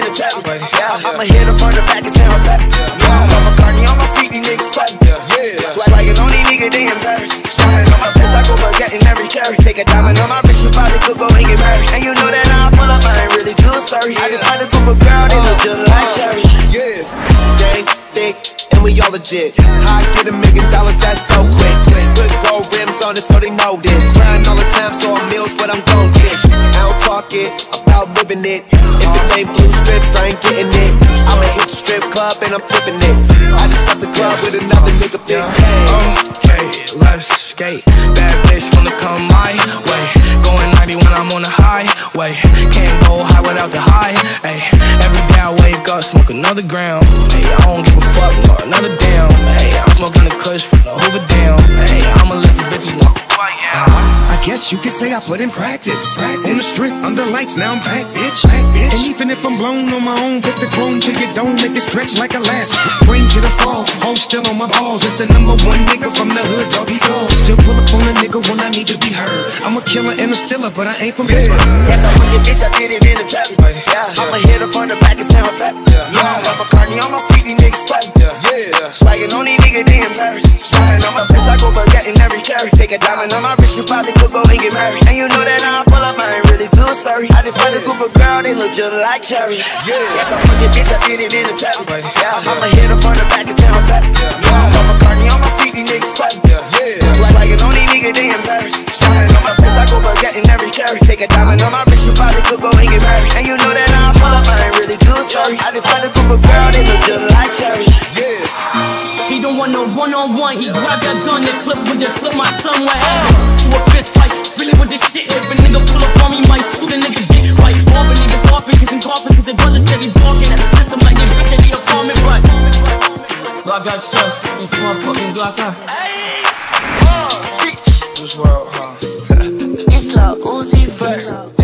the telly. Yeah, I'ma hit her from the back and send her back. Yeah, I'm McCartney on my feet, these niggas sweating. Swaggin' on these niggas, they embarrassed. Swaggin' on my place, I go forgetting every carry. Take a diamond on my wrist, you probably could go and get married. And you know that I pull up, I ain't really too sorry. I just find a group of girl, they look just like Cherry. Yeah, gang, thick, and we all legit. How I get $1 million, that's so quick. Good gold rims on it, so they know this. Grind all the time, so I'm meals, what I'm gon' get. I don't talk it, about living it. If it ain't blue strips, I ain't getting it. I'ma hit the strip club and I'm flipping it. I just left the club with another nigga, big pay. Okay, let's skate. Bad bitch wanna come my way. Going 90 when I'm on the highway. Can't go high without the high. Ay, every day I wake up, smoke another gram. Ay, I don't give a fuck, no, another damn. Ay, I'm smoking the kush from the Hoover down. Ay, I'ma let these bitches know who I am. I guess you could say I put in practice. On the strip, under lights, now I'm back, bitch. And even if I'm blown on my own, put the chrome to your dome, make it stretch like elastic. Spring to the fall, hold still on my balls. It's the #1 nigga from the hood, doggy dog. Still pull up on a nigga when I need to be heard. I'm a killer and a stiller, but I ain't from Pittsburgh. Yes, I'm with your bitch, I did it in the telly. Yeah, I'ma hit her from the back and send her back. Yeah, I'm McCartney on my feet, these niggas sweating. Swaggin' on these niggas, they embarrassed. Swaggin' on my place, I go forgetting every carry. Take a diamond on my wrist, you probably could go and get married. And you know that I pull up, I ain't really too scary. I just find a group of girl, they look just like Cherry. Yes, I'm with your bitch, I did it in the telly. Yeah, I'ma hit her from the back and send her back. Yeah, I'm McCartney on my feet, these niggas sweating. Swaggin' on these niggas, they embarrassed. Swaggin' on my place, I go forgetting every carry. Take a diamond on my wrist, you probably could go and get married. And you know that I pull up, I ain't really too sorry. I just find a group of girl, they look just like Cherry. He don't want no one-on-one, he grab that gun and flip with it, flip my son with head to a fist fight, really with this shit. If a nigga pull up on me, might shoot a nigga get right. Off a niggas off and kissing coffins, cause their brothers steady barking at the system like they bitch at the apartment, but so I got trust, this motherfucking Glock out. This world, huh? It's like Uzi Vert.